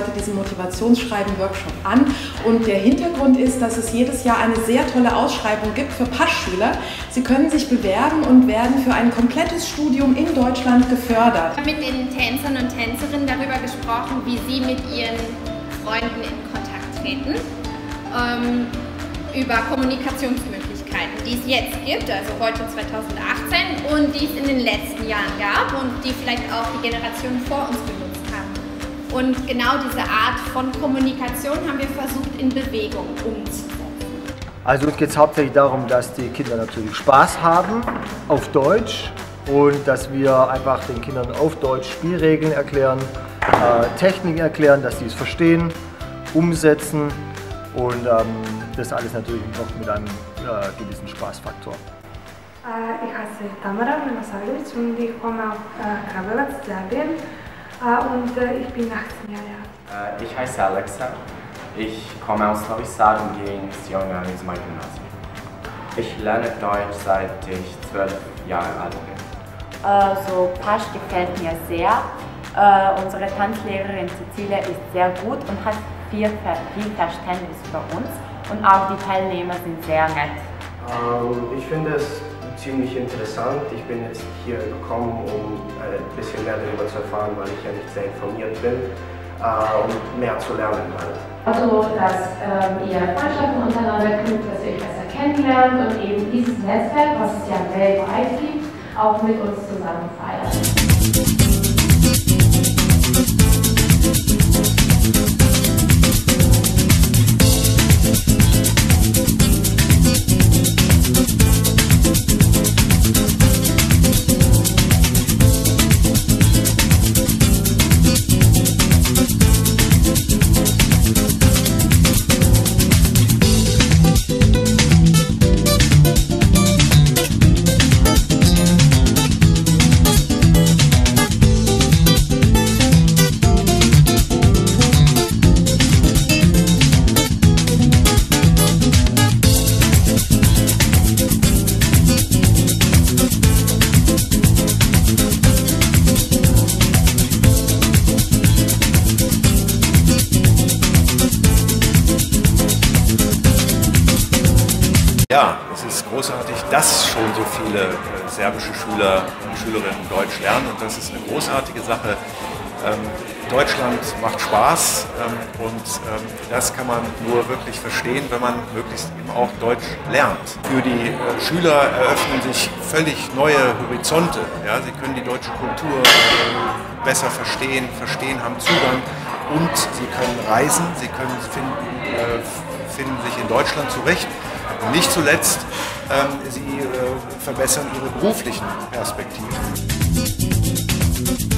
heute diesen Motivationsschreiben-Workshop an. Und der Hintergrund ist, dass es jedes Jahr eine sehr tolle Ausschreibung gibt für Paschschüler. Sie können sich bewerben und werden für ein komplettes Studium in Deutschland gefördert. Ich habe mit den Tänzern und Tänzerinnen darüber gesprochen, wie sie mit ihren Freunden in Kontakt treten, über Kommunikationsmöglichkeiten, die es jetzt gibt, also heute 2018, und die es in den letzten Jahren gab und die vielleicht auch die Generationen vor uns benutzt haben. Und genau diese Art von Kommunikation haben wir versucht in Bewegung umzusetzen. Also uns geht es hauptsächlich darum, dass die Kinder natürlich Spaß haben auf Deutsch und dass wir einfach den Kindern auf Deutsch Spielregeln erklären, Techniken erklären, dass sie es verstehen, umsetzen und das alles natürlich noch mit einem gewissen Spaßfaktor. Ich heiße Tamara Menosavljevic und ich komme aus Kragujevac, Serbien und ich bin 18 Jahre alt. Ich heiße Alexa, ich komme aus Novi Sad und gehe ins Junge Gymnasium. Ich lerne Deutsch, seit ich 12 Jahre alt bin. So Pasch gefällt mir sehr. Unsere Tanzlehrerin Cecilia ist sehr gut und hat viel Verständnis für uns und auch die Teilnehmer sind sehr nett. Ich finde es ziemlich interessant. Ich bin jetzt hier gekommen, um ein bisschen mehr darüber zu erfahren, weil ich ja nicht sehr informiert bin und mehr zu lernen halt. Also, dass ihr Freundschaften untereinander knüpft, dass ihr euch besser kennenlernt und eben dieses Netzwerk, was es ja weltweit gibt, auch mit uns zusammen feiert. Ja, es ist großartig, dass schon so viele serbische Schüler und Schülerinnen Deutsch lernen und das ist eine großartige Sache. Deutschland macht Spaß und das kann man nur wirklich verstehen, wenn man möglichst eben auch Deutsch lernt. Für die Schüler eröffnen sich völlig neue Horizonte. Ja, sie können die deutsche Kultur besser verstehen, haben Zugang und sie können reisen, sie können finden sich in Deutschland zurecht. Und nicht zuletzt, sie verbessern ihre beruflichen Perspektiven.